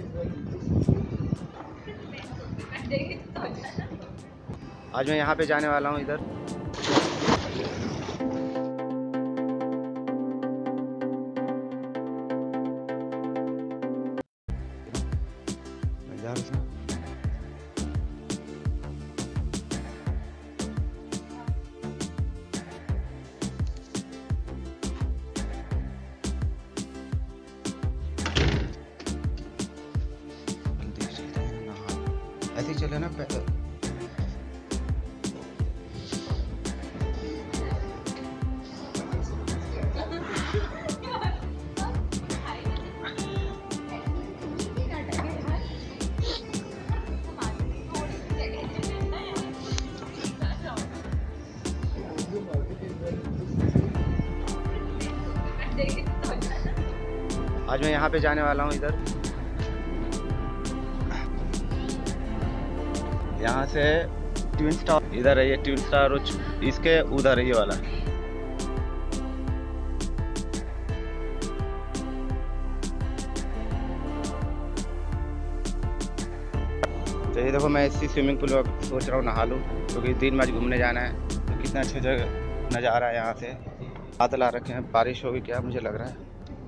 आज मैं यहाँ पे जाने वाला हूँ इधर। ऐसे ही चले ना पैदल। आज मैं यहाँ पे जाने वाला हूँ इधर। यहाँ से ट्विन स्टार इधर है, ये ट्विन स्टार इसके उधर है ये वाला। तो ये देखो, मैं इसी स्विमिंग पूल में सोच रहा हूँ नहा लूँ, क्योंकि दिन में आज घूमने जाना है। तो कितना अच्छा जगह नज़ारा है यहाँ से। बादल आ रखे हैं, बारिश होगी क्या मुझे लग रहा है।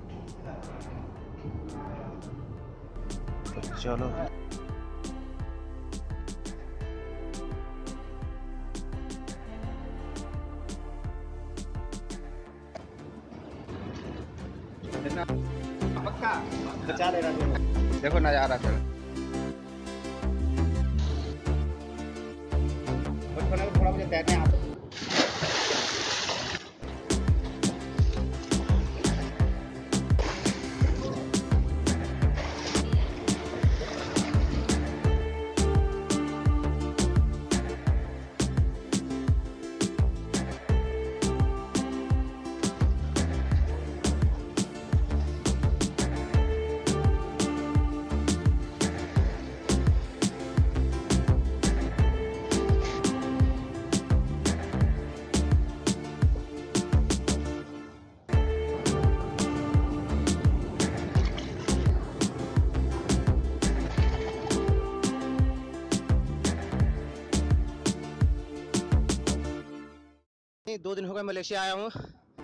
तो चलो पक्का बचा ले रहा है। देखो नजारा चल थोड़ा मुझे तैरने आता। दो दिन हो गए मलेशिया आया हूँ।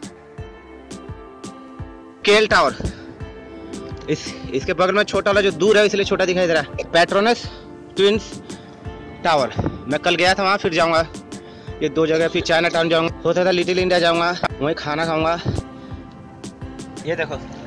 केल टावर, इसके बगल में छोटा वाला जो दूर है इसलिए छोटा दिखाई दे रहा है, पेट्रोनस ट्विंस टावर। मैं कल गया था वहाँ, फिर जाऊँगा ये दो जगह, फिर चाइना टाउन जाऊँगा, होता था लिटिल इंडिया जाऊँगा, वहीं खाना खाऊँगा। ये देखो